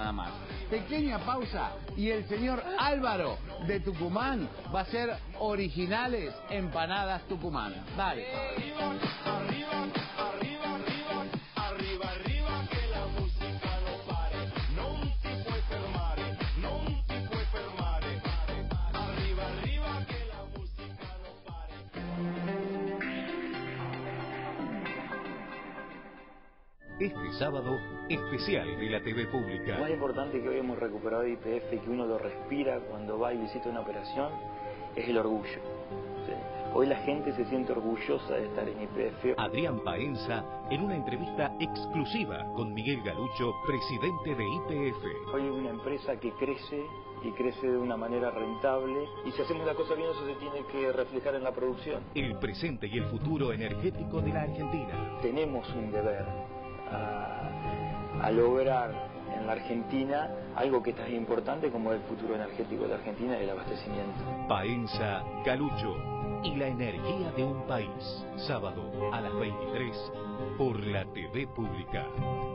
nada más. Pequeña pausa y el señor Álvaro de Tucumán va a hacer originales empanadas Tucumán. Dale. Este sábado, especial de la TV Pública. Lo más importante que hoy hemos recuperado de YPF y que uno lo respira cuando va y visita una operación es el orgullo. ¿Sí? Hoy la gente se siente orgullosa de estar en YPF. Adrián Paenza en una entrevista exclusiva con Miguel Galucho, presidente de YPF. Hoy es una empresa que crece y crece de una manera rentable, y si hacemos la cosa bien eso se tiene que reflejar en la producción. El presente y el futuro energético de la Argentina. Tenemos un deber a lograr en la Argentina algo que es tan importante como el futuro energético de la Argentina y el abastecimiento. Paenza, Galucho y la energía de un país. Sábado a las 23 por la TV Pública.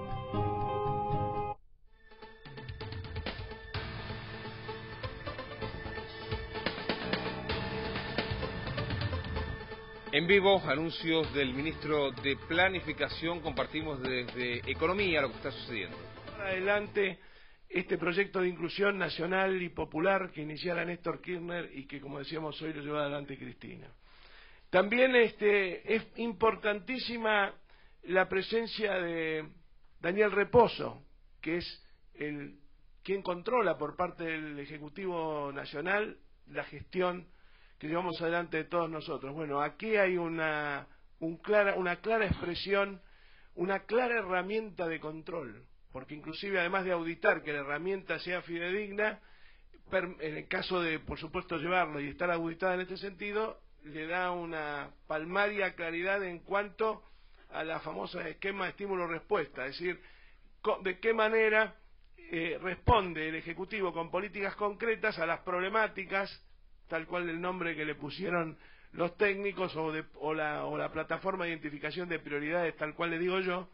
En vivo, anuncios del ministro de Planificación, compartimos desde Economía lo que está sucediendo. Adelante este proyecto de inclusión nacional y popular que iniciara Néstor Kirchner y que, como decíamos hoy, lo lleva adelante Cristina. También es importantísima la presencia de Daniel Reposo, que es quien controla por parte del Ejecutivo Nacional la gestión que llevamos adelante de todos nosotros. Bueno, aquí hay una clara expresión, una clara herramienta de control, porque inclusive además de auditar que la herramienta sea fidedigna, en el caso de, por supuesto, llevarlo y estar auditada en este sentido, le da una palmaria claridad en cuanto a la famosa esquema de estímulo-respuesta, es decir, de qué manera responde el Ejecutivo con políticas concretas a las problemáticas, tal cual el nombre que le pusieron los técnicos o la plataforma de identificación de prioridades, tal cual le digo yo,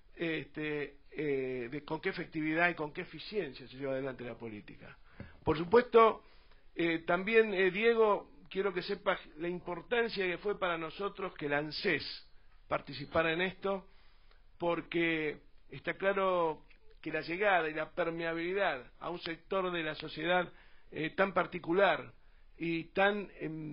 de con qué efectividad y con qué eficiencia se lleva adelante la política. Por supuesto, también, Diego, quiero que sepas la importancia que fue para nosotros que la ANSES participara en esto, porque está claro que la llegada y la permeabilidad a un sector de la sociedad tan particular y tan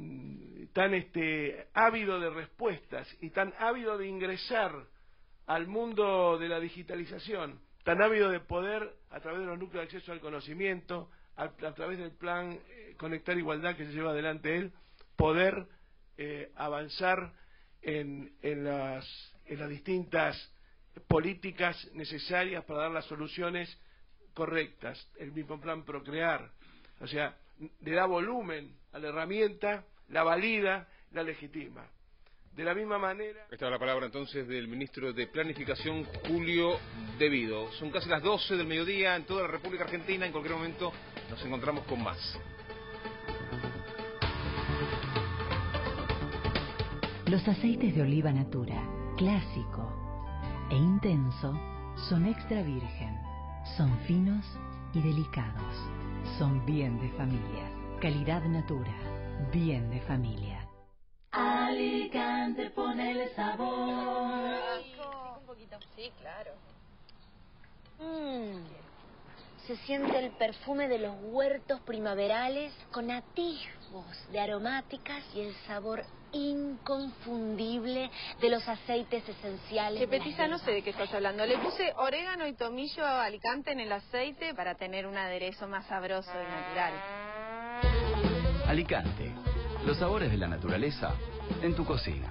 ávido de respuestas y tan ávido de ingresar al mundo de la digitalización, tan ávido de poder, a través de los núcleos de acceso al conocimiento, a través del plan Conectar Igualdad que se lleva adelante él, poder avanzar en las distintas políticas necesarias para dar las soluciones correctas. El mismo plan Procrear, o sea, le da volumen a la herramienta, la valida, la legitima. De la misma manera... Esta es la palabra entonces del ministro de Planificación, Julio Devido. Son casi las 12 del mediodía en toda la República Argentina. En cualquier momento nos encontramos con más. Los aceites de oliva natura, clásico e intenso, son extra virgen. Son finos y delicados. Son bien de familia. Calidad natura. Bien de familia. Alicante, ponele sabor. Un poquito. Sí, claro. Se siente el perfume de los huertos primaverales con atisbos de aromáticas y el sabor inconfundible de los aceites esenciales. Que Petiza, no sé de qué estás hablando. Le puse orégano y tomillo a Alicante en el aceite para tener un aderezo más sabroso y natural. Alicante, los sabores de la naturaleza en tu cocina.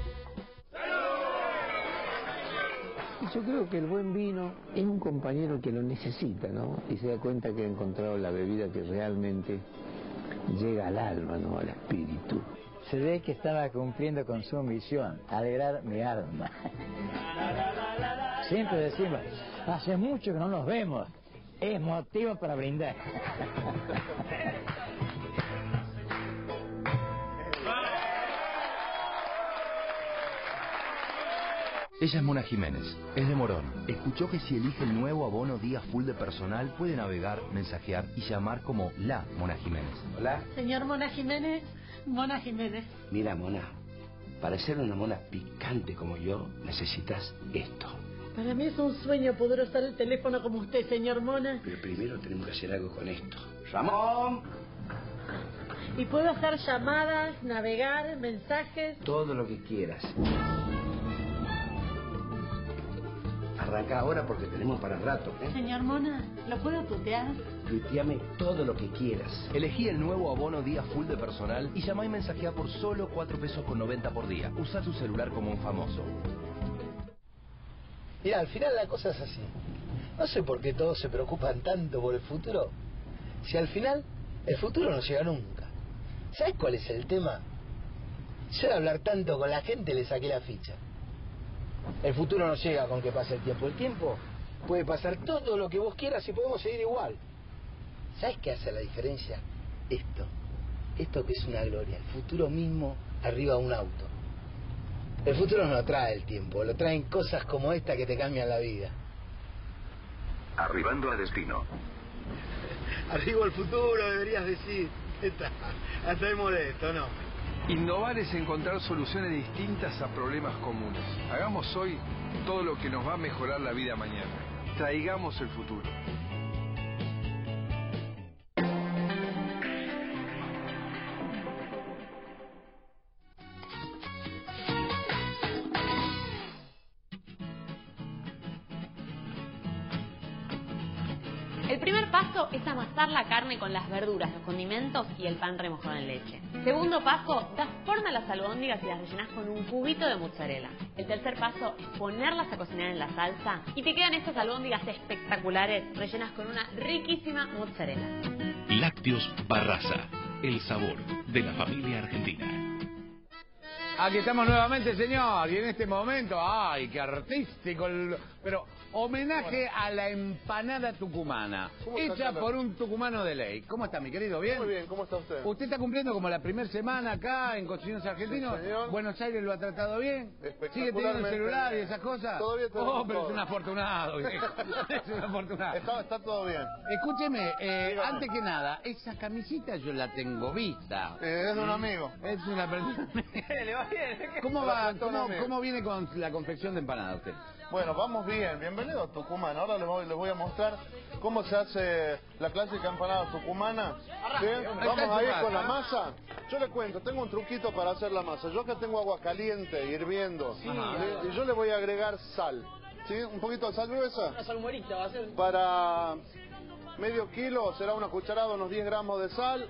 Yo creo que el buen vino es un compañero que lo necesita, ¿no? Y se da cuenta que ha encontrado la bebida que realmente llega al alma, ¿no? Al espíritu. Se ve que estaba cumpliendo con su misión, alegrar mi alma. Siempre decimos, hace mucho que no nos vemos, es motivo para brindar. Ella es Mona Jiménez, es de Morón. Escuchó que si elige el nuevo abono Día Full de Personal, puede navegar, mensajear y llamar como la Mona Jiménez. Hola. Señor Mona Jiménez, Mona Jiménez. Mira, Mona, para ser una mona picante como yo, necesitas esto. Para mí es un sueño poder usar el teléfono como usted, señor Mona. Pero primero tenemos que hacer algo con esto. ¡Ramón! Y puedo hacer llamadas, navegar, mensajes. Todo lo que quieras. Arranca ahora porque tenemos para rato, ¿eh? Señor Mona, ¿lo puedo tutear? Tuiteame todo lo que quieras. Elegí el nuevo abono Día Full de Personal y llamá y mensajea por solo 4 pesos con 90 por día. Usa tu celular como un famoso. Mira, al final la cosa es así. No sé por qué todos se preocupan tanto por el futuro. Si al final el futuro no llega nunca. ¿Sabes cuál es el tema? Yo de hablar tanto con la gente le saqué la ficha. El futuro no llega con que pase el tiempo. El tiempo puede pasar todo lo que vos quieras y podemos seguir igual. ¿Sabes qué hace la diferencia? Esto que es una gloria. El futuro mismo arriba de un auto. El futuro no trae el tiempo, lo traen cosas como esta que te cambian la vida. Arribando a destino. Arriba al futuro, deberías decir. Hasta es modesto, ¿no? Innovar es encontrar soluciones distintas a problemas comunes. Hagamos hoy todo lo que nos va a mejorar la vida mañana. Traigamos el futuro. El primer paso es amasar la carne con las verduras, los condimentos y el pan remojado en leche. Segundo paso, das forma a las albóndigas y las rellenas con un cubito de mozzarella. El tercer paso es ponerlas a cocinar en la salsa y te quedan estas albóndigas espectaculares rellenas con una riquísima mozzarella. Lácteos Barraza, el sabor de la familia argentina. Aquí estamos nuevamente, señor, y en este momento, ¡ay, qué artístico! Pero homenaje a la empanada tucumana, hecha por un tucumano de ley. ¿Cómo está, mi querido? ¿Bien? Muy bien, ¿cómo está usted? ¿Usted está cumpliendo como la primera semana acá en Cocineros Argentinos? Sí, señor. ¿Buenos Aires lo ha tratado bien? ¿Sigue teniendo el celular y esas cosas? Todavía tenemos Oh, pero todo. es un afortunado, viejo. Es un afortunado. Está todo bien. Escúcheme, antes que nada, esa camisita yo la tengo vista. Es de un amigo. Es una persona. Le va bien. ¿Cómo va? ¿Cómo viene con la confección de empanadas usted? Bueno, vamos bien. Bienvenido a Tucumán. Ahora les voy a mostrar cómo se hace la clásica empanada tucumana. ¿Sí? Vamos a ir con la masa. Yo le cuento, tengo un truquito para hacer la masa. Yo acá tengo agua caliente, hirviendo. Sí. Y yo le voy a agregar sal. ¿Sí? Un poquito de sal gruesa. Una salmuerita va a ser. Para medio kilo será una cucharada, unos 10 gramos de sal.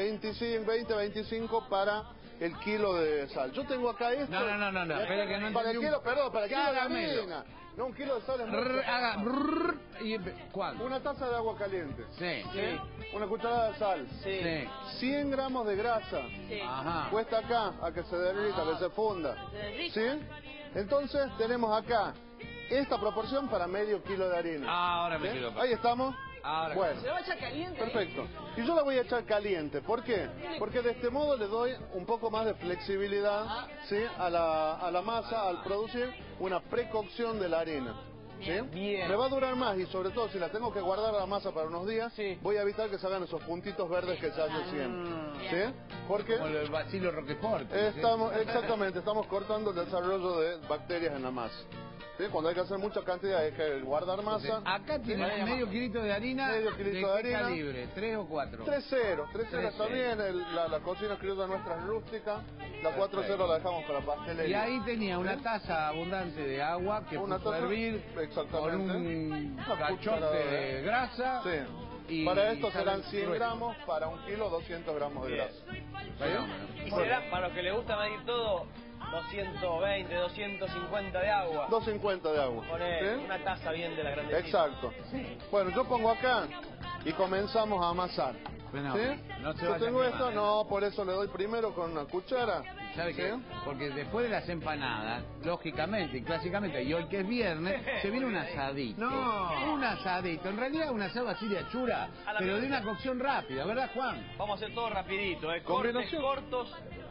25 para el kilo de sal. Yo tengo acá esto. No. Espera que no para el kilo, perdón, para el kilo de Caramelo. harina. No, un kilo de sal es mucho. ¿Cuánto? Una taza de agua caliente. Sí. Una cucharada de sal. Sí. 100 gramos de grasa. Sí. Ajá. Cuesta acá a que se derrita, que se funda. ¿Sí? Entonces tenemos acá esta proporción para medio kilo de harina. Ahora me quedo. Ahí estamos. Ahora. Bueno. Se la va a echar caliente. Perfecto. Y yo la voy a echar caliente. ¿Por qué? Porque de este modo le doy un poco más de flexibilidad, ¿sí? a la masa al producir una precocción de la harina. ¿Sí? Bien. Me va a durar más y sobre todo si la tengo que guardar la masa para unos días, voy a evitar que se hagan esos puntitos verdes que se hacen siempre. ¿Sí? Porque como el bacilo Roquefort. exactamente, estamos cortando el desarrollo de bacterias en la masa. ¿Sí? Cuando hay que hacer mucha cantidad hay que guardar masa. Entonces, acá tiene medio kilito de harina. Medio kilito de qué harina. Calibre? ¿3 o 4? 3-0 está bien. La cocina criolla nuestra es rústica. La 4-0 la dejamos para pastelería. Y ahí tenía una taza abundante de agua que puso a hervir con un cachote de grasa. Sí. Y para esto serán 100 grueso. gramos, para un kilo 200 gramos de grasa. Y será, para los que les gusta medir todo, 220, 250 de agua. 250 de agua. Poner ¿Sí? una taza bien de la grandecita. Exacto. Bueno, yo pongo acá y comenzamos a amasar. Bueno, ¿Sí? no se yo vaya tengo a esto, quemar, no, por eso le doy primero con una cuchara. ¿Sabe qué? Porque después de las empanadas, lógicamente y clásicamente, y hoy que es viernes, se viene un asadito. No. Un asadito. En realidad un asado así de achura, pero de una cocción rápida, ¿verdad, Juan? Vamos a hacer todo rapidito, cortes Combinación. cortos,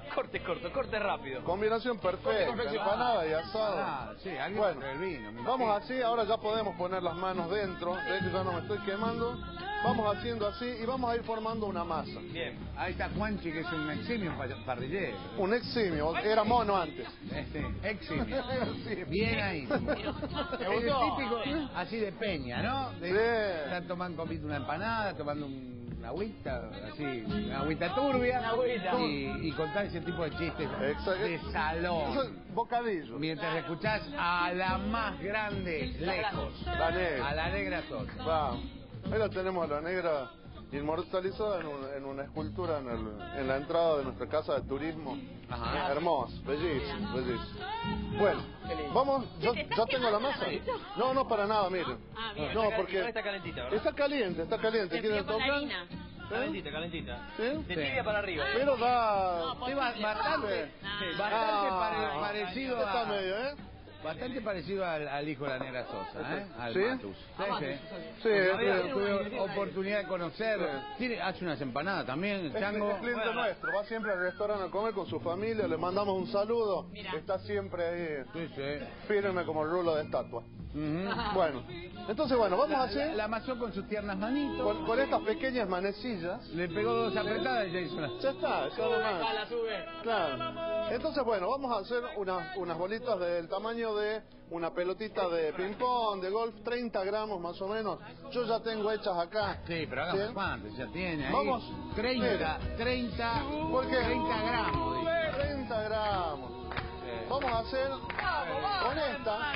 Corte corto, corte rápido. Combinación perfecta, empanada y asado. Sí, algo bueno, del vino. vamos así, ahora ya podemos poner las manos dentro, de hecho ya no me estoy quemando. Vamos haciendo así y vamos a ir formando una masa. Bien. Ahí está Juanchi, que es un eximio parrillero. Un eximio, era mono antes. Eximio. Bien ahí. Es típico así de peña, ¿no? Están tomando una empanada, tomando una agüita, así, una agüita turbia. Una agüita. Y contar ese tipo de chistes de salón. Eso es bocadillo. Mientras escuchás a la más grande lejos. La negra. A la negra Sosa. Vamos. Ahí la tenemos a la negra inmortalizada en una escultura en la entrada de nuestra casa de turismo. Ajá. Hermoso, bellísimo, bellísimo. Bueno, vamos, yo tengo la masa. No, para nada, miren. No, porque está calentita, ¿verdad? está caliente. ¿Quieren tocar? Calentita, calentita. ¿Sí? De tibia para arriba. Pero da... bastante parecido está a... medio, Bastante parecido al hijo de la negra Sosa, ¿eh? Al ¿Sí? Matus. Sí, tuve oportunidad de conocerlo. Hace unas empanadas también, el chango. Es cliente nuestro, va siempre al restaurante a comer con su familia, le mandamos un saludo. Está siempre ahí, firme como el rulo de estatua. Bueno, entonces vamos a hacer... La amasó con sus tiernas manitos. Con estas pequeñas manecillas. Le pegó 2 apretadas y ya hizo una... Ya está, Sube. Claro. Entonces vamos a hacer unas bolitas del tamaño de una pelotita de ping-pong, de golf, 30 gramos más o menos. Yo ya tengo hechas acá. Sí, pero hagamos cuánto, ya tiene ahí. Vamos. 30 ¿Por qué? 30 gramos. Dice. 30 gramos. Vamos a hacer con esta.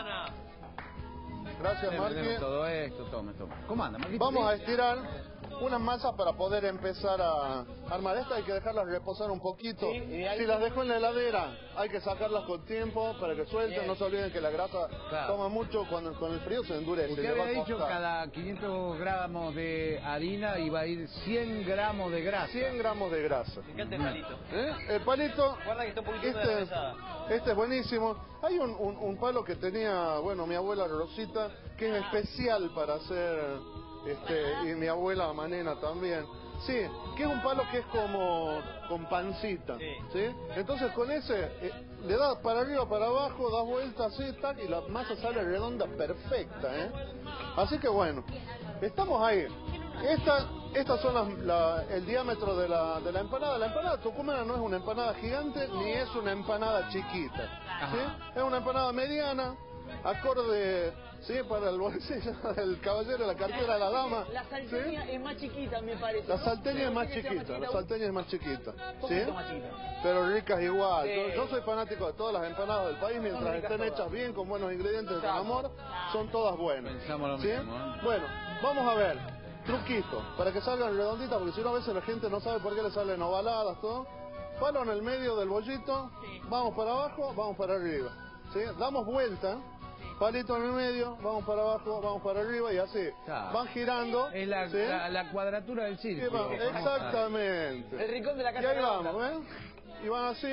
Gracias, Marqui. Todo esto, toma. ¿Cómo anda, Marquito? Vamos a estirar unas masas para poder empezar a armar. Esta hay que dejarlas reposar un poquito. Si las dejo en la heladera, hay que sacarlas con tiempo para que suelten. No se olviden que la grasa toma mucho, con el frío se endurece. Usted había dicho cada 500 gramos de harina iba a ir 100 gramos de grasa. 100 gramos de grasa. Me encanta el palito. El palito, Guarda que está un poquito de pesada. este es buenísimo. Hay un palo que tenía, mi abuela Rosita, que es especial para hacer, y mi abuela Manena también. Sí, que es un palo que es como con pancita, ¿sí? Entonces con ese le das para arriba, para abajo, das vueltas así, tac, y la masa sale redonda perfecta, Así que estamos ahí. Estas son el diámetro de la empanada. La empanada tucumana no es una empanada gigante ni es una empanada chiquita, ¿sí? Es una empanada mediana, acorde, ¿sí? Para el bolsillo del caballero, la cartera de la dama. La salteña es más chiquita, me parece. La salteña es más chiquita, ¿sí? Más chiquita. Pero ricas igual. Yo soy fanático de todas las empanadas del país, mientras estén hechas bien, con buenos ingredientes, con amor, son todas buenas. Pensamos lo ¿sí? mismo, Bueno, vamos a ver. Truquito, para que salgan redonditas, porque si no a veces la gente no sabe por qué le salen ovaladas, todo. Palo en el medio del bollito, vamos para abajo, vamos para arriba, ¿sí? Damos vuelta, palito en el medio, vamos para abajo, vamos para arriba y así. Van girando. Es la cuadratura del círculo. Exactamente. El rincón de la casa. Y ahí vamos, ¿ven? Y van así,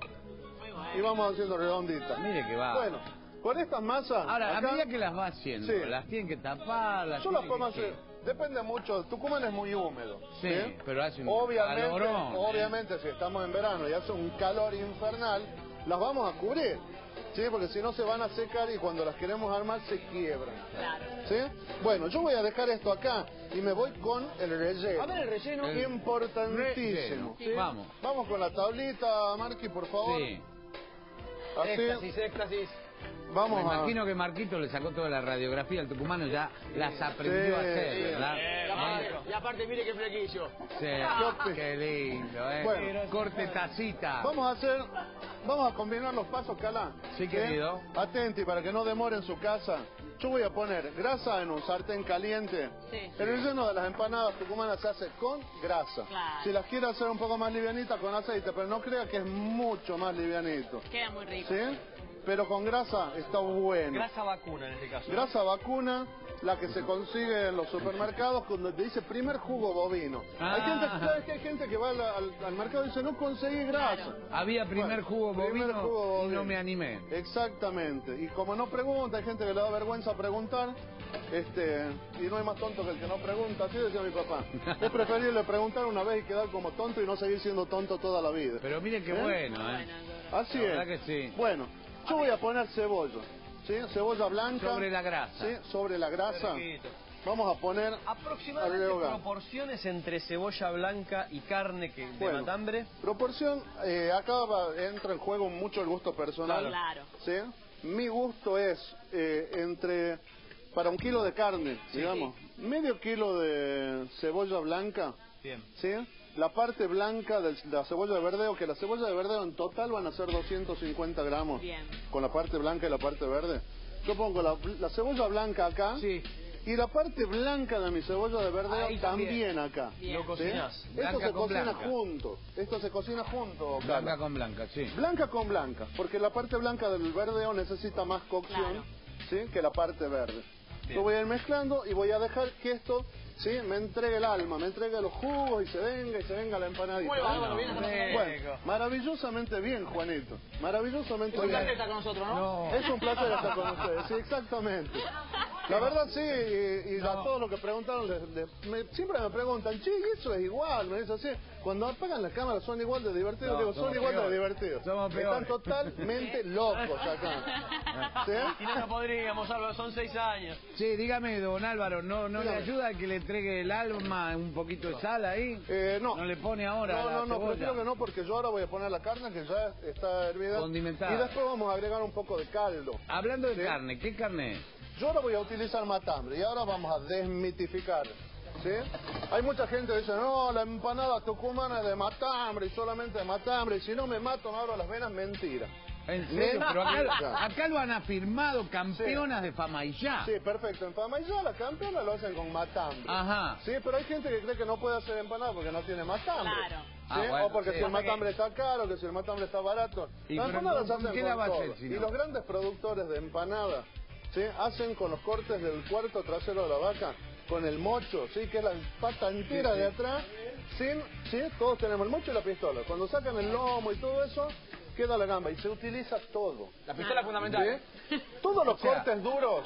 y vamos haciendo redonditas. Mire que va. Bueno, con estas masas... Ahora, acá, a medida que las va haciendo, las tienen que tapar, yo las podemos hacer... Depende mucho, Tucumán es muy húmedo. Sí, pero hace un obviamente si estamos en verano y hace un calor infernal, las vamos a cubrir, ¿sí? Porque si no se van a secar y cuando las queremos armar se quiebran. Claro. ¿Sí? Bueno, yo voy a dejar esto acá y me voy con el relleno. A ver el relleno. Importantísimo. ¿Sí? Vamos con la tablita, Marqui, por favor. Sí. Así. Éxtasis. Me imagino que Marquito le sacó toda la radiografía al tucumano, ya las aprendió a hacer, ¿verdad? Y aparte, mire qué flequillo. Sí, qué lindo, Bueno, corte tacita. Vamos a combinar los pasos, Calá. Sí, querido. Atenti, para que no demore en su casa. Yo voy a poner grasa en un sartén caliente. Sí. El relleno de las empanadas tucumanas se hace con grasa. Claro. Si las quiere hacer un poco más livianita, con aceite, pero no crea que es mucho más livianito. Queda muy rico. ¿Sí? Pero con grasa está bueno. Grasa vacuna en este caso. Grasa vacuna, la que se consigue en los supermercados, cuando te dice primer jugo bovino. Hay gente que va al mercado y dice, no conseguí grasa. Había primer jugo bovino y no me animé. Exactamente. Y como no pregunta, hay gente que le da vergüenza preguntar, Y no hay más tonto que el que no pregunta, así decía mi papá. Es preferible preguntar una vez y quedar como tonto y no seguir siendo tonto toda la vida. Pero miren qué bueno, Así la es. verdad que sí. Bueno, yo voy a poner cebolla, ¿sí? Cebolla blanca. Sobre la grasa. Sí, sobre la grasa. Vamos a poner aproximadamente proporciones entre cebolla blanca y carne de matambre. Proporción, acá entra en juego mucho el gusto personal. Claro. ¿Sí? Mi gusto es para 1 kilo de carne, digamos, medio kilo de cebolla blanca. Bien. ¿Sí? La parte blanca de la cebolla de verdeo, que la cebolla de verdeo en total van a ser 250 gramos. Bien. Con la parte blanca y la parte verde. Yo pongo la cebolla blanca acá. Sí. Y la parte blanca de mi cebolla de verdeo ahí también acá. Bien. Lo cocinas. ¿Sí? Blanca Esto se con cocina blanca. junto. Esto se cocina junto. Blanca Carla. con blanca, sí. Blanca con blanca, porque la parte blanca del verdeo necesita más cocción, ¿sí? Que la parte verde. Lo voy a ir mezclando y voy a dejar que esto, ¿sí? Me entregue el alma, me entregue los jugos y se venga la empanadita. Bueno, maravillosamente bien, Juanito. Maravillosamente bien. Es un placer estar con nosotros, ¿no? Es un placer estar con ustedes, sí, exactamente. La verdad sí, y a todos los que preguntaron, siempre me preguntan, che, eso es igual, me dicen así. Cuando apagan las cámaras son igual de divertidos, No, digo, son igual de divertidos. Somos Están peores. totalmente locos acá. ¿Sí? Si no, no podríamos, Álvaro, son 6 años. Sí, dígame, don Álvaro, ¿no le Dígame. ayuda que le entregue el alma un poquito de sal ahí? No. ¿No le pone ahora la No, cebolla? prefiero que no, porque yo ahora voy a poner la carne que ya está hervida. Condimentada. Y después vamos a agregar un poco de caldo. Hablando de ¿Sí? carne, ¿qué carne es? Yo ahora voy a utilizar matambre y ahora vamos a desmitificar. ¿Sí? Hay mucha gente que dice, no, la empanada tucumana es de matambre y solamente de matambre, y si no me mato, me abro las venas, mentira. ¿En serio? Pero Mentira. acá lo han afirmado campeonas de fama y ya. Sí, perfecto. En fama y ya la campeona lo hacen con matambre. Ajá. Sí, pero hay gente que cree que no puede hacer empanada porque no tiene matambre. Claro. ¿Sí? Ah, bueno, o porque sí. si el matambre está caro, que si el matambre está barato. ¿Y Las pero empanadas se con hacen qué con la va a hacer, todo. si no? Y los grandes productores de empanadas, ¿sí? Hacen con los cortes del cuarto trasero de la vaca, con el mocho, ¿sí? Que es la pata entera de atrás, ¿sí? Todos tenemos el mocho y la pistola. Cuando sacan el lomo y todo eso, queda la gamba y se utiliza todo. La pistola es fundamental. ¿Sí? Todos los O sea, cortes duros.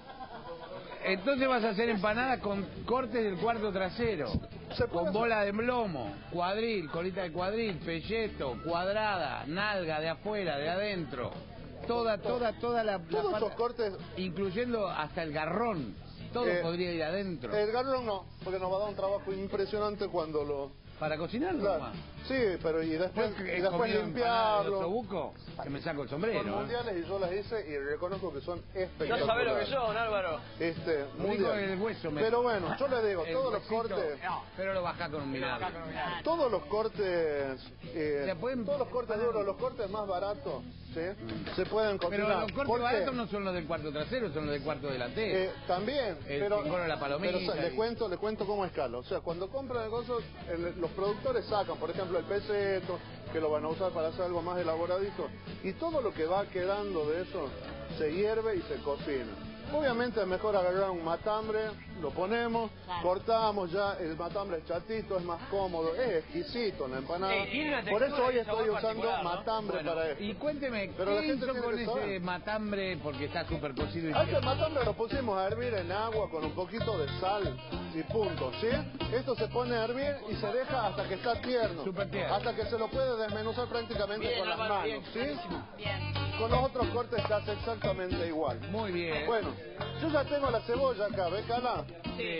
Entonces vas a hacer empanadas con cortes del cuarto trasero. Con bola de lomo, cuadril, colita de cuadril, pelleto, cuadrada, nalga de afuera, de adentro. Toda la Todos parte, esos cortes. incluyendo hasta el garrón. Todo podría ir adentro. El garrón no, porque nos va a dar un trabajo impresionante cuando lo... ¿Para cocinarlo? Claro. Nomás. Sí, pero y después limpiarlo. limpiarlo. Que me saco el sombrero. Son mundiales y yo las hice y reconozco que son espectaculares. No sabés lo que son, Álvaro. Mundial. El hueso pero bueno, yo le digo, el todos los huesito, cortes... pero lo bajá con un milagro. Todos los cortes... Se pueden- todos los cortes duros, los cortes más baratos, ¿sí? Se pueden cocinar. Pero los cortes ¿Por qué? baratos no son los del cuarto trasero, son los del cuarto delantero. También, El pero, chingón de la palomita pero le cuento cómo escalo. O sea, cuando compran cosas, los productores sacan, por ejemplo, el peseto, que lo van a usar para hacer algo más elaboradito, y todo lo que va quedando de eso se hierve y se cocina. Obviamente es mejor agarrar un matambre, lo ponemos, cortamos ya, el matambre es chatito, es más cómodo, es exquisito en la empanada. Tiene una Por eso textura hoy y sabor estoy usando particular, ¿no? matambre Bueno, para esto. y cuénteme, Pero la ¿qué gente hizo tiene con que ese saber. matambre? Porque está súper cocido y Este matambre lo pusimos a hervir en agua con un poquito de sal y punto, ¿sí? Esto se pone a hervir y se deja hasta que está tierno. Súper tierno. Hasta que se lo puede desmenuzar prácticamente Bien, con las Álvaro, manos, bien, ¿sí? Con los otros cortes se hace exactamente igual. Muy bien. Bueno, yo ya tengo la cebolla acá, ¿ves, Carla? Sí.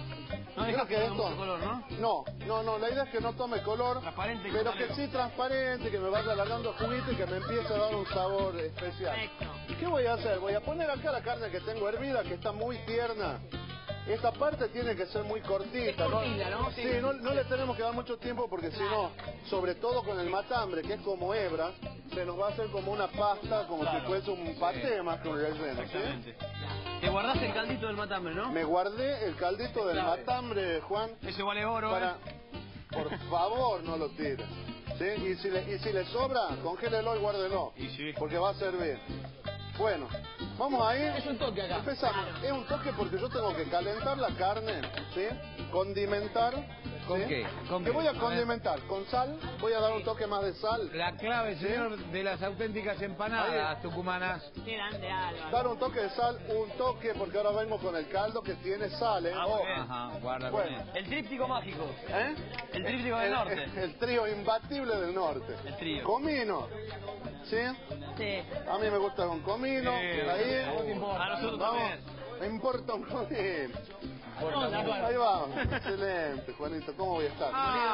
No Mira dejas que que esto... tome mucho color, ¿no? No, la idea es que no tome color, Transparente y pero coloreo. que sí transparente, que me vaya alargando el juguito y que me empiece a dar un sabor especial. ¿Qué voy a hacer? Voy a poner acá la carne que tengo hervida, que está muy tierna. Esta parte tiene que ser muy cortita, Es cortita, ¿no? Sí, no le tenemos que dar mucho tiempo porque si no, sobre todo con el matambre, que es como hebra, se nos va a hacer como una pasta, como si fuese un paté más que un relleno, ¿sí? Exactamente. Te guardaste el caldito del matambre, ¿no? Me guardé el caldito del Clave. matambre, Juan, Ese vale oro, para... Por favor, no lo tires. ¿Sí? Y si le sobra, congélelo y guárdelo. Y sí. Porque va a servir. Bueno, vamos a ir. Es un toque acá. Empezamos. Es un toque porque yo tengo que calentar la carne, ¿sí? Condimentar, ¿Con ¿sí? qué? ¿Con que qué? voy a A ver. condimentar con sal, voy a dar un toque más de sal. La clave, señor, de las auténticas empanadas tucumanas. Qué grande, Álvaro. Dar un toque de sal, un toque, porque ahora vengo con el caldo que tiene sal, ¿eh? muy bien. Ajá, guarda Bueno. con él. El tríptico mágico. ¿Eh? El tríptico del norte. El trío imbatible del norte. El trío. Comino. ¿Sí? Sí. A mí me gusta con comino. Ahí. A nosotros Vamos. también. Me importa un comino. Álvaro. Ahí vamos. Excelente, Juanito. ¿Cómo voy a estar?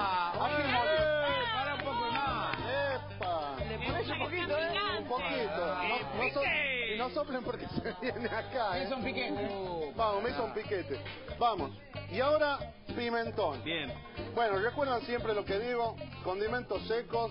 Para un poco más. ¡Epa! Le pones un poquito, ¿eh? Un poquito. Y no soplen porque se viene acá, ¿eh? Me hizo un piquete. Vamos, me hizo un piquete. Vamos. Y ahora, pimentón. Bien. Bueno, recuerdan siempre lo que digo, condimentos secos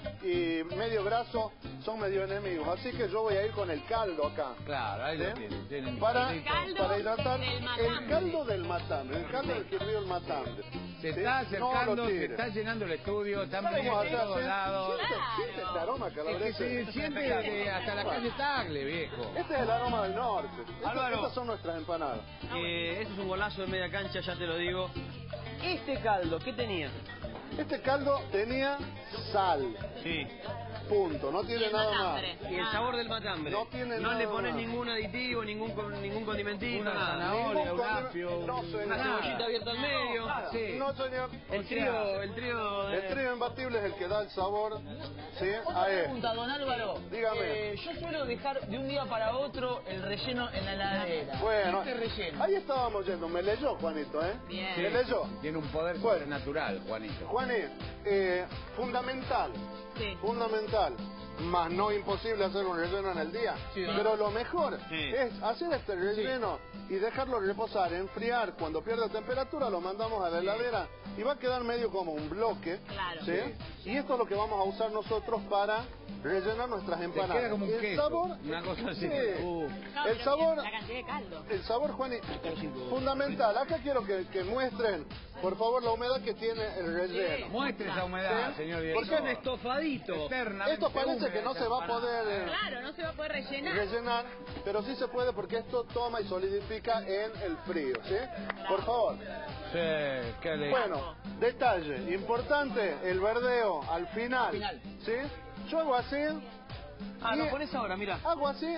y medio graso son medio enemigos, así que yo voy a ir con el caldo acá. Claro, ahí ¿sí? lo tienen. Para del hidratar matambre. el caldo del matambre, el caldo del que río el matambre. Se ¿sí? está No acercando, lo se tires. está llenando el estudio, están ¿Sabes cómo viniendo de todos hacer? lados. Siente este aroma Es que calabrese. se siente hasta la calle Tagle, viejo. Este es el aroma del norte. Álvaro. Estas son nuestras empanadas. Ese es un golazo de media cancha, ya te lo digo. Este caldo, ¿qué tenía? Este caldo tenía sal. Sí. Punto, no tiene nada más. Y el sabor del matambre. No tiene No nada le pones más. ningún aditivo, ningún condimentito, Una nada. zanahoria, un apio, No, señor. Una cebollita abierta al medio. Sí. No, señor. El trío de... El trío imbatible es el que da el sabor, ¿sí? Otra A él. pregunta, don Álvaro. Dígame. Yo suelo dejar de un día para otro el relleno en la heladera. Bueno, Este relleno. ahí estábamos yendo. Me leyó, Juanito, ¿eh? Bien. Me leyó. Tiene un poder Bueno. sobrenatural, Juanito. Juaní, fundamental. Sí. Fundamental. Más no imposible hacer un relleno en el día. Sí, ¿no? Pero lo mejor Sí. es hacer este relleno y dejarlo reposar, enfriar. Cuando pierda temperatura lo mandamos a la heladera y va a quedar medio como un bloque. Claro. ¿sí? Y esto es lo que vamos a usar nosotros para rellenar nuestras empanadas. queda como un el queso, sabor, una cosa así. sí. No, El pero sabor, la cantidad de caldo. el sabor, Juan, fundamental. Acá quiero que muestren, por favor, la humedad que tiene el relleno. Muestre esa humedad, ¿Sí? señor ¿Por director. qué? Estofadito. Eternamente Esto parece húmeda que no esa se va a empanada. poder Claro, no se va a poder rellenar. rellenar, pero sí se puede porque esto toma y solidifica en el frío, ¿sí? Por favor. Sí, qué alegre. Bueno, detalle importante, el verdeo al final, ¿sí? Yo hago así, Ah, y lo pones ahora, mira. hago así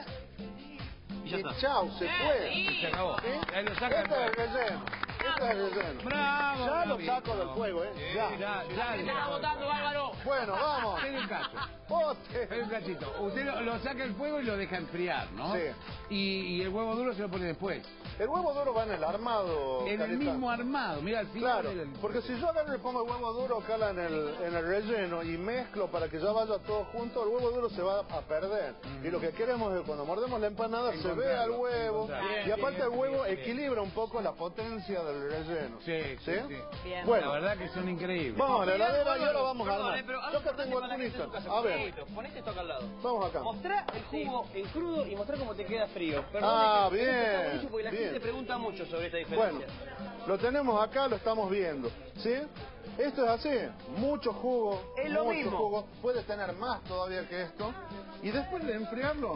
Y ya y está. chao, se fue. Sí. Se acabó. ¿Sí? Ahí lo saca. Este es el relleno. Este es el relleno. Bravo, Ya lo bravito. saco del fuego, ¿eh? Ya. Ya. Está votando, Álvaro. Bueno, vamos. Espere un cacho. Bote. Espere un cachito. Usted lo saca del fuego y lo deja enfriar, ¿no? Sí. Y el huevo duro se lo pone después. El huevo duro va en el armado. En el Carita. mismo armado. Mira, al final. Claro, porque si yo agarro y pongo el huevo duro acá en el relleno y mezclo para que ya vaya todo junto, el huevo duro se va a perder. Y lo que queremos es cuando mordemos la empanada se vea el huevo. Encontrarlo. Y aparte el huevo Bien. equilibra un poco la potencia del relleno. Sí. Bien. Bueno, La verdad que son increíbles. vamos a la heladera y ahora vamos a Perdón, armar. pero Yo algo acá tengo importante para la algún gente en su casa. A ver, Ponete esto acá al lado. vamos acá. Mostrá el jugo en crudo y mostrá cómo te queda frío. Ah, que- esto está bien, buenísimo porque la bien. gente pregunta mucho sobre esta Bueno, diferencia. lo tenemos acá, lo estamos viendo. ¿Sí? Esto es así, mucho jugo. Es lo mucho mismo. jugo. Puedes tener más todavía que esto. Y después de enfriarlo,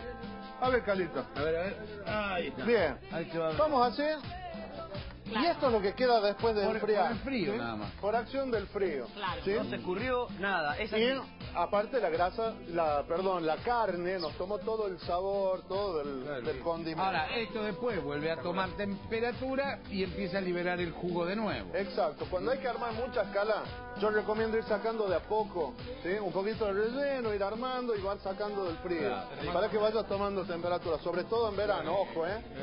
a ver, Calito. A ver. Ahí está. Bien, Ahí se va a ver. vamos a hacer. Y esto es lo que queda después de Por enfriar. el frío, ¿sí? nada más. Por acción del frío. Claro. ¿sí? No se escurrió nada. Es Y así. aparte la grasa, la carne nos tomó todo el sabor, todo del condimento. Ahora, esto después vuelve a tomar temperatura y empieza a liberar el jugo de nuevo. Exacto, cuando hay que armar mucha escala, yo recomiendo ir sacando de a poco, ¿sí? Un poquito de relleno, ir armando y van sacando del frío, Claro. para que vaya tomando temperatura, sobre todo en verano, ojo,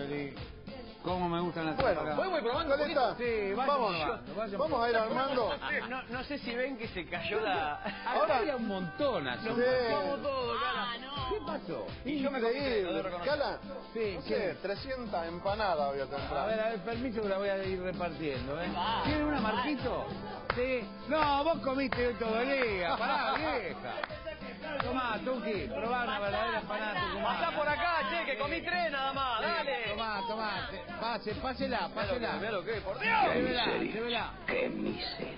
¿Cómo me gustan las Bueno, empanadas? ¿podemos ir probando un Caleta, poquito? Sí, vayan vamos, probando, vayan vamos a ir armando. No sé si ven que se cayó la... Ahora había un montón así. Sí. Vamos todo, cara. ¿Qué pasó? Y yo me comí, lo debo Increíble, reconocer. Cala, Sí, no sé, ¿qué? 300 empanadas voy a A comprar. ver, permiso que la voy a ir repartiendo, ¿eh? ¿Tiene una, Marquito? Sí. No, vos comiste hoy todo el día. Pará, vieja. Tomá, Tuki, probá una verdadera empanada tucumana. Pasá por acá, che, que comí 3 nada más, dale. Tomá. Pásela. Mirá lo que, por Dios. Llévela. ¡Qué miseria!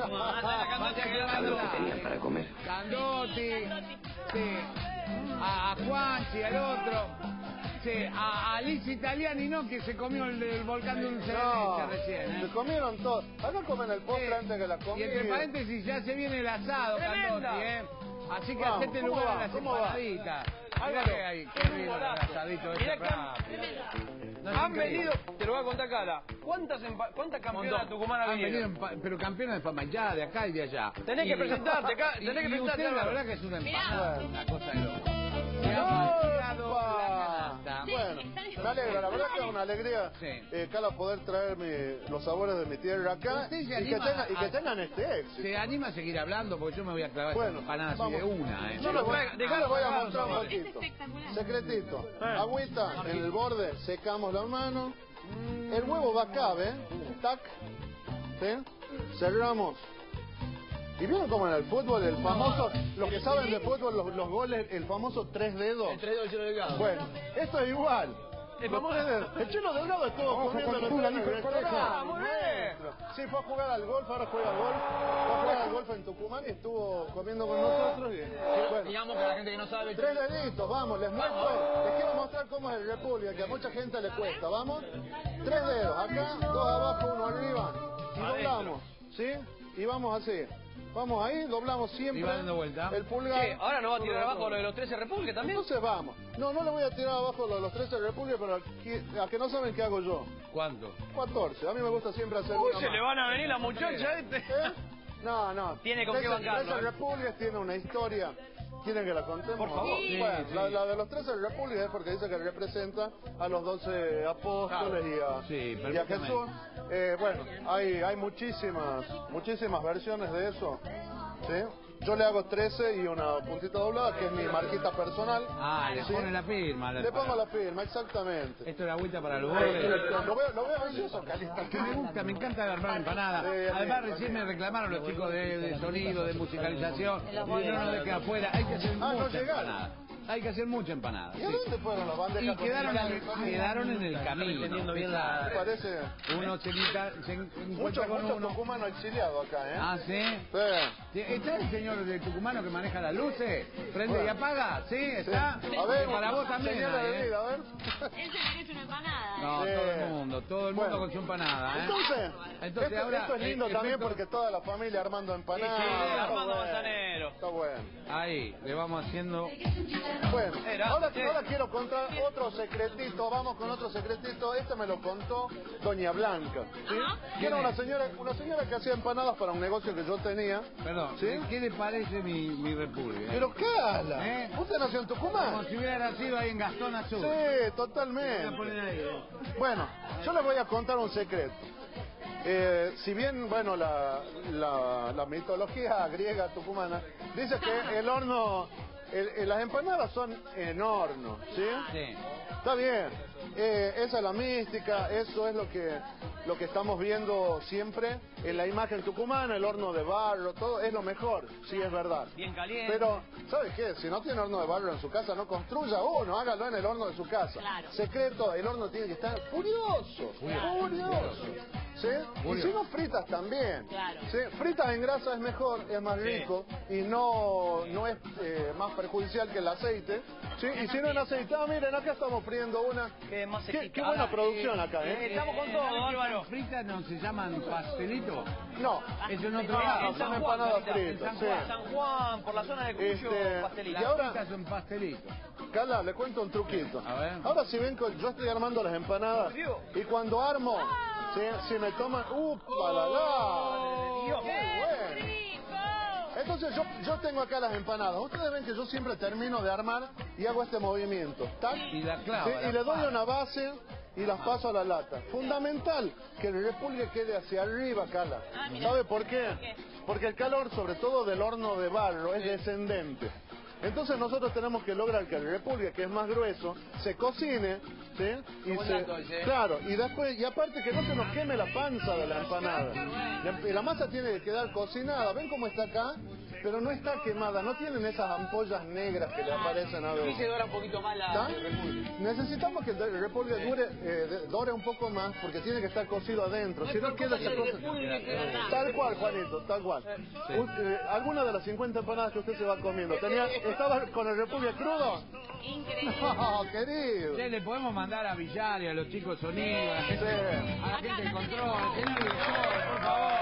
Llévela. Tenías para comer. Candotti, sí. A Juanchi, al otro. dice a Alice Italiani, no, que se comió el volcán de un No, recién. se comieron todo. Acá comen el postre antes que la comida. Y entre paréntesis ya se viene el asado, Candotti, Así que hacete lugar a las empanaditas. Mirá que hay, qué rico el asadito ese rápido. Han venido, te lo voy a contar cara. ¿Cuántas campeonas tucumanas vinieron? Pero campeonas de fama ya, de acá y de allá. Tenés que presentarte acá, tenés que presentarte. Usted, la verdad que es una empanada, una cosa de loco. Bueno, me alegra, la verdad que es una alegría, Cala, poder traer los sabores de mi tierra acá y que tengan este éxito. ¿Se anima a seguir hablando? Porque yo me voy a clavar esta empanada así de una. Yo les voy a mostrar un poquito. Secretito. Agüita en el borde, secamos la mano. El huevo va acá, ¿ves? Tac. ¿Sí? Cerramos. ¿Y vieron como en el fútbol, el famoso, los que saben de fútbol, los goles, el famoso 3 dedos? El 3 dedos del Chelo Delgado. Bueno, esto es igual. El Chelo Delgado estuvo comiendo en el restaurante. Muy bien. Sí, fue a jugar al golf, ahora juega al golf. Fue a jugar al golf en Tucumán y estuvo comiendo con nosotros. Bueno, digamos que a la gente que no sabe... 3 deditos, vamos, les muestro. Les quiero mostrar cómo es el República, que a mucha gente le cuesta. Vamos, 3 dedos, acá, 2 abajo, 1 arriba. Y doblamos, ¿sí? Y vamos así. Vamos ahí, doblamos siempre. Y va dando vuelta. El pulgar. ¿Qué? ¿Ahora no va a tirar abajo lo de los 13 República también? Entonces vamos. No le voy a tirar abajo lo de los 13 República, pero a que no saben qué hago yo. ¿Cuánto? 14. A mí me gusta siempre hacer Uy, una se más. le van a venir la muchacha este. No. Tiene con qué bancarlo. 13 República tiene una historia. ¿Quieren que la contemos? Por favor. Sí, bueno, la de los 13 Repúblicas es porque dice que representa a los 12 apóstoles y a Jesús. Bueno, hay muchísimas versiones de eso. ¿Sí? Yo le hago 13 y una puntita doblada, que es mi marquita personal. Le pone la firma. Le pongo la firma, exactamente. Esto es la agüita para los bordes. Lo veo ansioso, Calista. Que me gusta, me encanta armar empanadas. Además, recién me reclamaron los chicos de sonido, de musicalización. Y no nos dejen afuera. Hay que hacer mucha empanada. Hay que hacer mucha empanada. ¿Y a dónde fueron las bandejas? Y quedaron en el camino. Entendiendo bien la... Parece... Uno se encuentra con uno. Tucumano exiliado acá, ¿eh? Ah, ¿sí? Sí. ¿Está el señor de Tucumano que maneja las luces? ¿Prende y apaga? ¿Sí? ¿Está? A ver, para vos también. Señora de vida, a ver. Él se merece una empanada. No, todo el mundo con su empanada, ¿eh? Entonces ahora, esto es lindo también porque toda la familia armando empanadas. Sí, Armando Manzanero. Está bueno. Ahí, le vamos haciendo... Bueno, ahora quiero contar otro secretito. Vamos con otro secretito. Este me lo contó Doña Blanca, ¿sí? Que era una señora que hacía empanadas para un negocio que yo tenía. Perdón, ¿sí? ¿Qué le parece mi república? Pero Cala, ¿usted nació en Tucumán? Como si hubiera nacido ahí en Gastón Azul. Sí, totalmente. Bueno, yo les voy a contar un secreto. Si bien, bueno, la mitología griega tucumana dice que el horno, las empanadas son en horno, ¿sí? Sí. Está bien. Esa es la mística, eso es lo que estamos viendo siempre en la imagen tucumana, el horno de barro, todo es lo mejor, sí es verdad. Bien caliente. Pero, ¿sabes qué? Si no tiene horno de barro en su casa, no construya uno, hágalo en el horno de su casa. Claro. Secreto, el horno tiene que estar furioso. ¿Sí? Y si no fritas también. Claro. ¿Sí? Fritas en grasa es mejor, es más rico y no es más perjudicial que el aceite. ¿Sí? Y si no en aceite, miren, acá estamos friendo una. Qué buena producción acá, ¿eh? Estamos con todo, Álvaro. ¿Fritas no se llaman pastelito? No. Eso no trabaja. Son empanadas fritas. San Juan, por la zona de Cuyo, pastelito. Y ahora, Las fritas son pastelito. Carla, le cuento un truquito. A ver. Ahora si ven, yo estoy armando las empanadas y cuando armo, si me toman, Dios, ¡qué bueno! Entonces yo tengo acá las empanadas. Ustedes ven que yo siempre termino de armar y hago este movimiento. ¿Tac? Y la clavo. Y le doy una base y las paso a la lata. Fundamental que el repulgue quede hacia arriba, Carla. ¿Sabe por qué? Porque el calor, sobre todo del horno de barro, es descendente. Entonces nosotros tenemos que lograr que el repulgue, que es más grueso, se cocine, ¿sí? Claro, y después, y aparte que no se nos queme la panza de la empanada. La masa tiene que quedar cocinada. ¿Ven cómo está acá? pero no está quemada, no tienen esas ampollas negras que le aparecen a veces. Sí se dora un poquito más la repulgue. Necesitamos que el repulgue dore un poco más porque tiene que estar cocido adentro. Si no queda esa cosa. Tal cual, Juanito, tal cual. ¿Alguna de las 50 empanadas que usted se va comiendo estaba con el repulgue crudo? Increíble. No, querido. Sí, le podemos mandar a Villar y a los chicos sonidos, a la gente del control, señor director, por favor.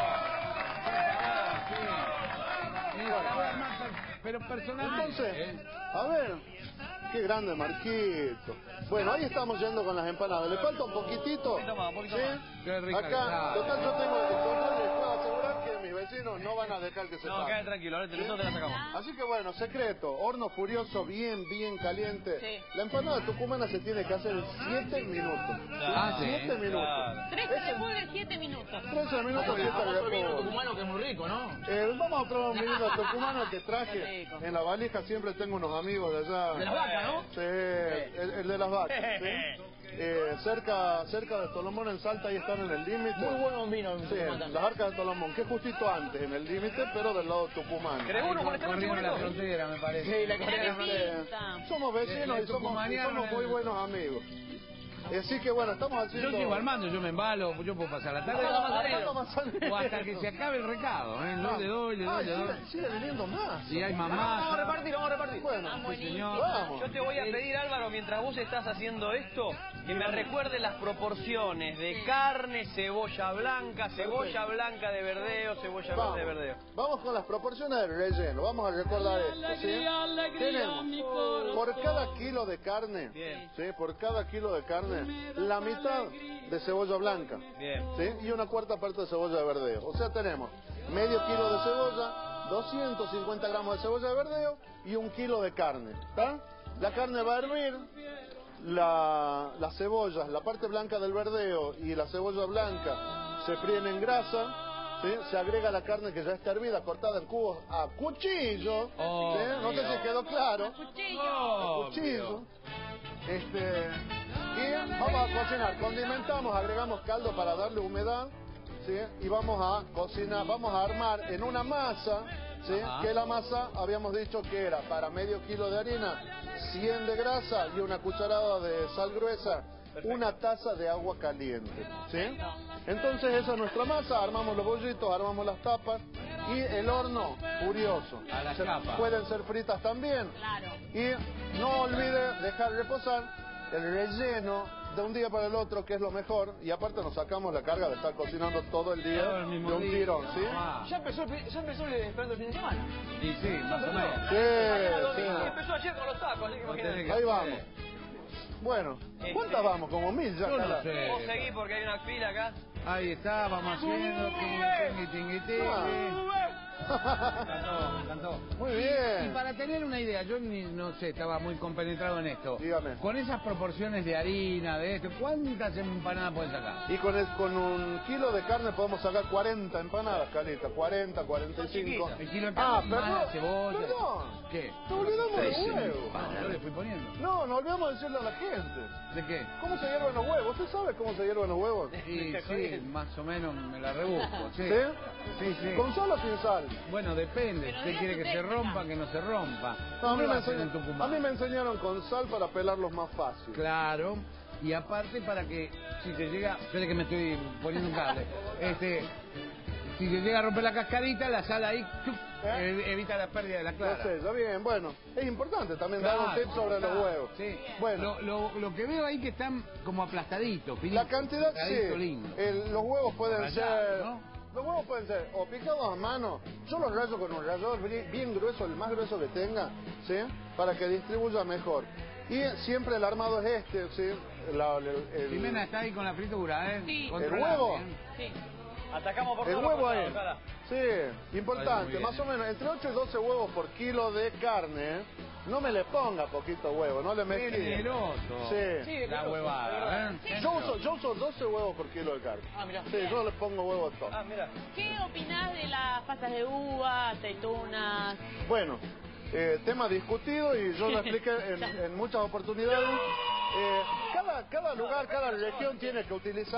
Pero personalmente... Entonces, a ver, qué grande Marquito. Bueno, ahí estamos yendo con las empanadas. ¿Le falta un poquitito? Un poquito ¿Sí? más. Qué rica que Acá, está. total, yo tengo el control y les puedo asegurar que mis vecinos no van a dejar que se No, pase. quede tranquilo, ahora nosotros te la sacamos. Así que bueno, secreto, horno furioso, bien caliente. Sí. La empanada tucumana se tiene que hacer en 7 minutos. Ah, sí. 7 minutos. Claro. 13 repulgues, 7 minutos. 13 minutos, 7 repollos. tucumano que es muy rico, ¿no? Vamos a probar un vino tucumano que traje. En la valija siempre tengo unos amigos de allá. De las vacas, ¿no? Sí, el de las vacas. ¿Sí? Cerca de Tolomón en Salta, ahí están en el límite. Muy buen vino. Sí, las arcas de Tolomón, que es justito antes, en el límite, pero del lado tucumano. ¿Querés uno con esta noche, Corrieron la bonito? frontera, me parece. Sí, la corrieron. Somos vecinos y somos muy buenos amigos. Así que bueno, estamos haciendo... Yo sigo armando, yo me embalo, yo puedo pasar la tarde. O hasta que se acabe el recado, ¿eh? No le doy. Sigue viniendo más. Si hay mamás. Vamos a repartir. Bueno, Sí, señor. vamos. Yo te voy a pedir, Álvaro, mientras vos estás haciendo esto, que me recuerdes las proporciones de carne, cebolla blanca de verdeo, cebolla verde de verdeo. Vamos con las proporciones del relleno. Vamos a recordar esto, ¿sí? Tenemos por cada kilo de carne, Bien. ¿sí? Por cada kilo de carne, la mitad de cebolla blanca, Bien. ¿sí? Y una cuarta parte de cebolla de verdeo. O sea, tenemos medio kilo de cebolla, 250 gramos de cebolla de verdeo y 1 kilo de carne, ¿está? La carne va a hervir, las cebollas, la parte blanca del verdeo y la cebolla blanca se fríen en grasa, ¿sí? Se agrega la carne que ya está hervida, cortada en cubos a cuchillo, ¿sí? No sé si quedó claro. A cuchillo. Y vamos a cocinar, condimentamos, agregamos caldo para darle humedad, ¿sí? Y vamos a cocinar, vamos a armar en una masa, ¿sí? Que la masa habíamos dicho que era para medio kilo de harina, 100 de grasa y una cucharada de sal gruesa, una taza de agua caliente, ¿sí? Entonces esa es nuestra masa, armamos los bollitos, armamos las tapas y el horno furioso. A la chapa. Pueden ser fritas también. Claro. Y no olvide dejar reposar el relleno de un día para el otro, que es lo mejor, y aparte nos sacamos la carga de estar cocinando todo el día Todo el mismo de un día. tirón, ¿sí? Ya empezó el esperando el fin de semana. Y sí, más o menos. Sí, Empezó ayer con los tacos, así que imagínate. ahí vamos. Bueno, ¿cuántas vamos? Como 1000 ya. Yo no cara. sé. Vos seguís porque hay una fila acá. Ahí está, vamos haciendo. Tingui. Me encantó. Muy Y bien. para tener una idea, yo no sé, estaba muy compenetrado en esto. Dígame. Con esas proporciones de harina, de esto, ¿cuántas empanadas pueden sacar? Y con 1 kilo de carne podemos sacar 40 empanadas, Calita. 40, 45. El kilo de Ah, carne, más la cebolla. perdón. ¿Qué? Te olvidamos de 13 huevos. Yo le fui poniendo. No, no olvidamos decirle a la gente. ¿De qué? ¿Cómo se hierven los huevos? ¿Usted sabe cómo se hierven los huevos? Sí, sí, más o menos me la rebusco. Sí, ¿Sí? sí. ¿Con sal o sin sal? Bueno, depende. Pero ¿Usted de quiere eso que te se gusta. rompa, que no se rompa? No, ¿Cómo lo hacen en Tucumán? a mí me enseñaron con sal para pelarlos más fácil. Claro, y aparte para que si te llega, espere que me estoy poniendo un cable, si te llega a romper la cascarita, la sal ahí ¡chup! Evita la pérdida de la clara. No sé, ya bien, bueno, es importante también dar un tip sobre los huevos. Sí. Bueno, Lo que veo ahí que están como aplastaditos, la cantidad, picaditos, sí, lindo. los huevos pueden Rayados, ser... ¿no? Los huevos pueden ser o picados a mano, yo los rayo con un rallador bien grueso, el más grueso que tenga, ¿sí? Para que distribuya mejor. Y siempre el armado es este, ¿sí? Jimena está ahí con la fritura, ¿eh? Sí. ¿El huevo? Sí. Atacamos por El todos los huevo ahí. costados, cara. Sí, Parece importante, muy más bien, o menos, entre 8 y 12 huevos por kilo de carne, ¿eh? No me le ponga poquito huevo, no le mezcle. Generoso. Sí. La huevada, ¿eh? Yo uso 12 huevos por kilo de carne. Ah, mirá. Sí, yo le pongo huevos todos. Ah, mira. ¿Qué opinás de las pastas de uva, aceitunas? Bueno, tema discutido y yo lo expliqué en muchas oportunidades. Cada lugar, cada región tiene que utilizar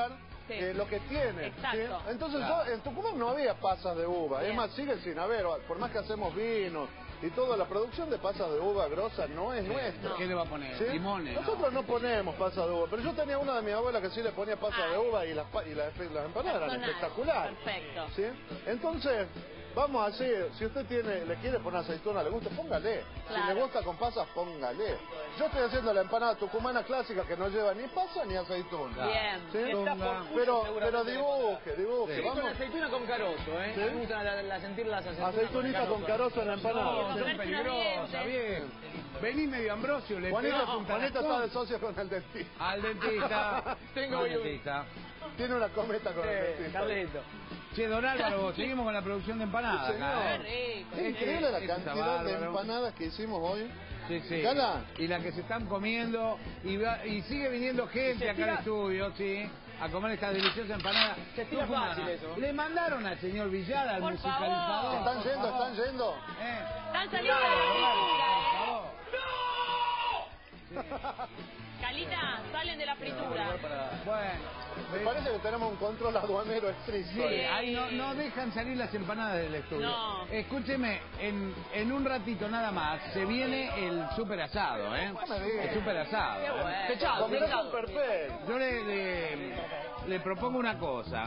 lo que tiene. Exacto. ¿sí? Entonces Claro. en Tucumán no había pasas de uva. Bien. Es más, sigue sin haber, por más que hacemos vino y toda la producción de pasas de uva grosa no es nuestra. ¿Qué le va a poner? ¿Sí? Limones. Nosotros no ponemos pasas de uva, pero yo tenía una de mis abuelas que sí le ponía pasas de uva y las empanadas eran Personal. espectaculares. Perfecto. ¿Sí? Entonces, vamos así, si usted le quiere poner aceituna, le gusta, póngale. Claro. Si le gusta con pasas, póngale. Yo estoy haciendo la empanada tucumana clásica que no lleva ni pasa ni aceituna. Bien. ¿Sí? Está por cuyo, Pero seguramente. dibuje. Sí, Vamos. con aceituna con carozo, ¿eh? ¿Sí? Me gusta sentir las aceitunas Aceitunita con carozo en la empanada. No, ¿sí? son peligrosas, bien. Vení medio Ambrosio, le Juanito, pegás un Juanito tarascón está de socio con el dentista. al dentista. Tengo al hoy un- dentista. Tiene una cometa con el dentista. Carlito. Che, don Álvaro, seguimos con la producción de empanadas. Sí, acá, señor. ¿eh? Es increíble la Eso está cantidad de bárbaro. empanadas que hicimos hoy. Sí, sí. Gala. Y la que se están comiendo. Y sigue viniendo gente Se acá al estira- estudio, sí, a comer estas deliciosas empanadas. Se estira tucumanas. fácil eso. Le mandaron al señor Villada, al Por musicalizador. favor. ¿Están yendo? ¿Están yendo? Están saliendo de la fritura, Calita, salen de la fritura. Bueno, Me parece que tenemos un control aduanero estricto. sí, ahí no dejan salir las empanadas del estudio. No. Escúcheme, en un ratito nada más se viene el super asado, ¿eh? No me digas. El super asado. Qué bueno. Techado, Combinación techado. perfecta. Yo le propongo una cosa.